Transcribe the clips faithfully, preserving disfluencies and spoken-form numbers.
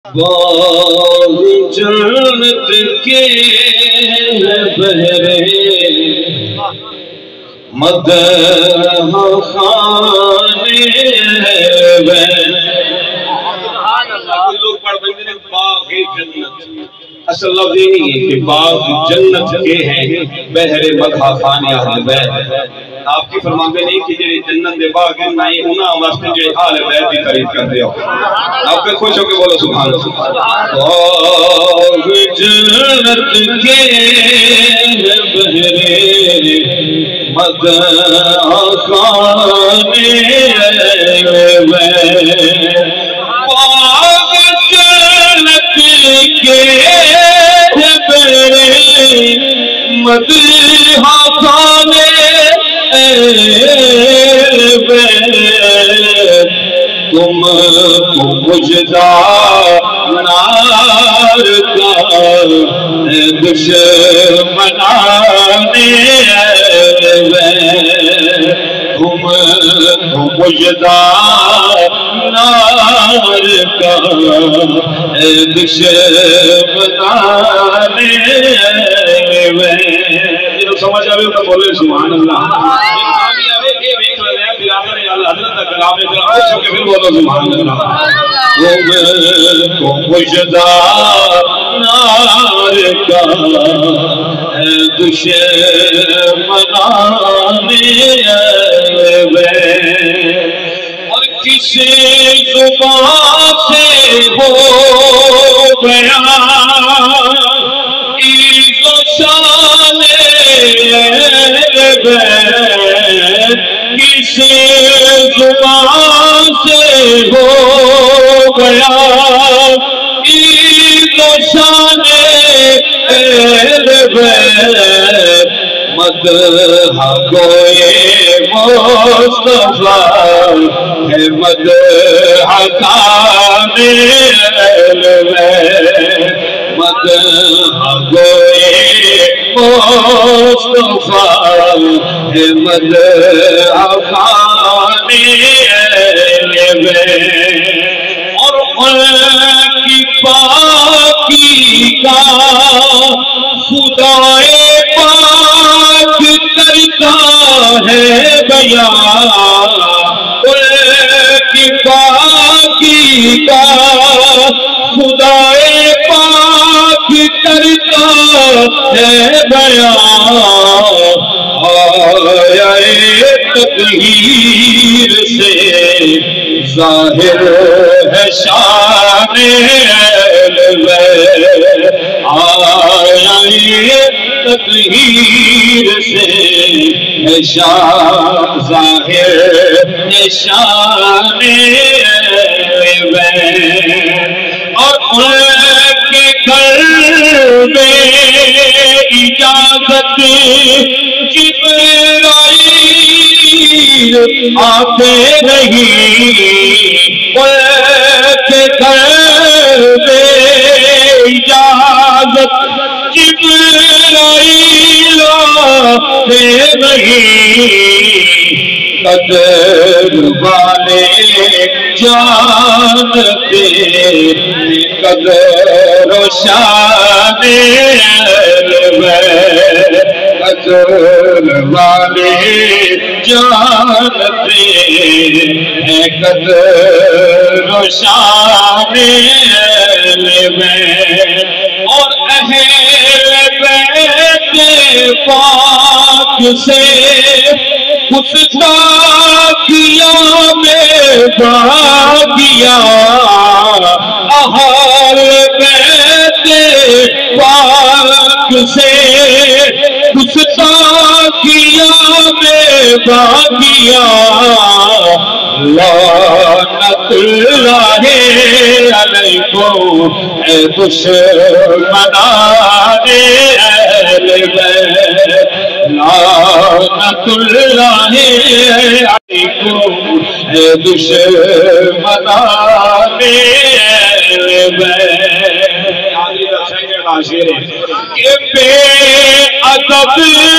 باغ جنت کے بہرے مدح خانے لوگ پڑھ بندے نے باغ جنت، اصل لفظ یہ نہیں ہے کہ باغ جنت کے ہیں بہرے مدح خانے اہل بیت۔ آپ کی فرماندے نہیں کہ جڑے جنت دے باغ ہیں نہ ہی انہاں واسطے جڑے اہل بیت کی تعریف کردے ہو۔ آپ پہ خوش ہو کے بولو سبحان اللہ۔ باغ جنت کے بہرے مدح خانے باغ جنت کے بہرے مدح خانے تم کو مجدہ نار کا دشمنانے تم کو مجدہ نار کا دشمنانے جنہوں سمجھ آئے تو بولے سبحان اللہ۔ تم کو مجدہ نار کا دشمنانے اور کسی زبان سے ہو گیا عیز و شان کسی زبان سے ہو گیا عید و شان اہل بیت مدح گوئے مصطفیٰ ہے مدح خانے اہل بیت مدح گوئے مصطفیٰ ہے مدح خانے اہل بیت اور ان کی پاکی کا خدائے پاک کرتا ہے بیان ان کی پاکی کا خدائے پاک کرتا ہے بیان آیا تطہیر سے ظاہر ہے شان اہل بیت آیا تطہیر سے شان ظاہر ہے شان اہل بیت اور ان کے گھر میں اجازت جبرائیل آتے رہی ان کے گھر میں اجازت جبرائیل آتے رہی قدر والے جانتے قدر و شان اہل بیت قدر والے جانتے قدر و شان اہل بیت اور اہل بیت پاک سے گستاخیاں میں باغیا اہل بیت پاک سے گستاخیاں میں باغیا لعنت اللہ علیکم اے دشمنان اہل بیت لعنت اللہ علیکم اے دشمنان اہل بیت کہ بے ادب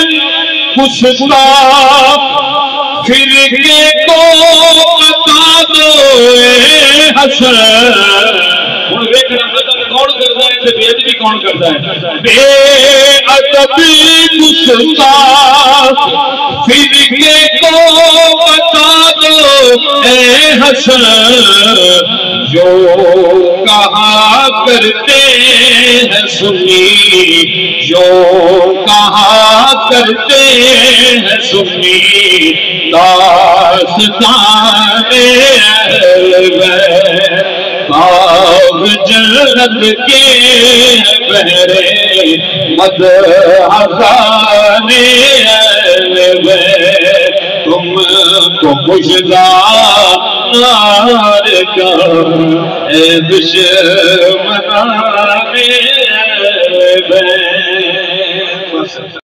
گستاخ فرقے کو بتا دو اے حسن سے بے ادبی کون کرتا ہے؟ بے ادبی گستاخ فرقے کو بتا دو اے حسن، جو کہا کرتے ہیں سنی، جو کہا کرتے ہیں سنی، داستان اہل بیت باغ جنت کے بہرے مدح خانے اہل بیت، تم کو مجدار کا اے دشمنان اہل بیت۔